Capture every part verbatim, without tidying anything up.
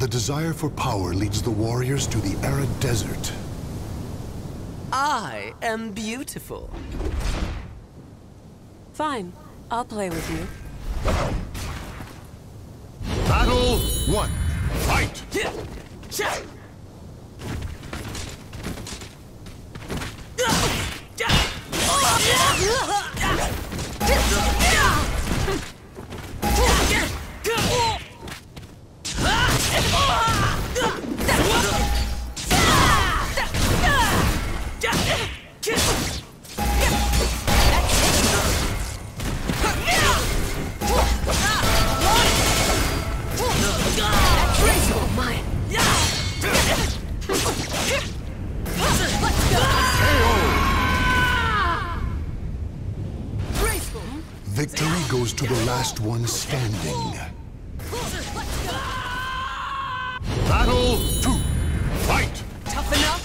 The desire for power leads the warriors to the arid desert. I am beautiful. Fine, I'll play with you. Battle one. Fight! Victory goes to the last one standing. Battle two. Fight! Tough enough?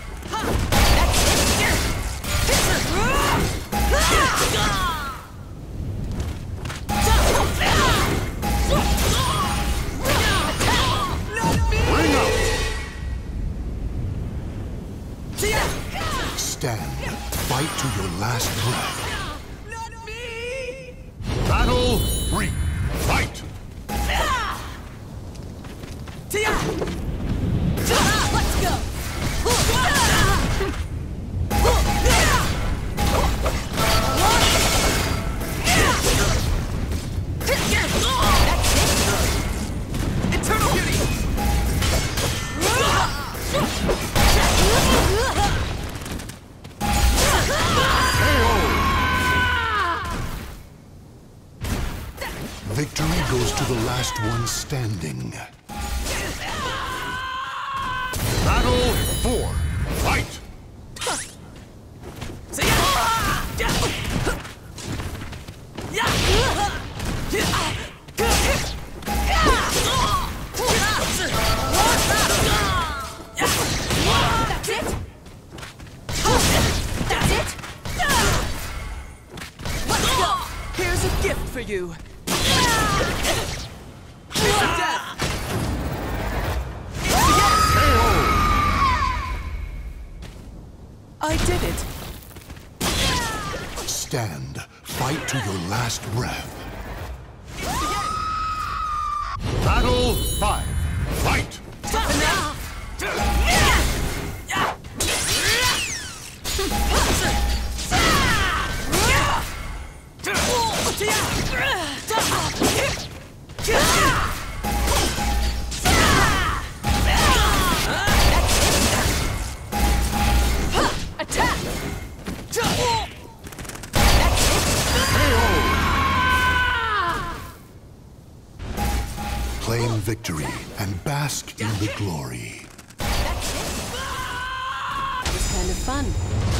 Bring out! Stand. Fight to your last breath. Battle three. Fight! Let's go! Eternal beauty! Victory goes to the last one standing. Battle four. Fight! That's it? That's it? Let's go! Here's a gift for you. I did it. Stand. Fight to your last breath. Battle five. Fight! Tough enough? Attack! Claim victory and bask in the glory. It was kind of fun.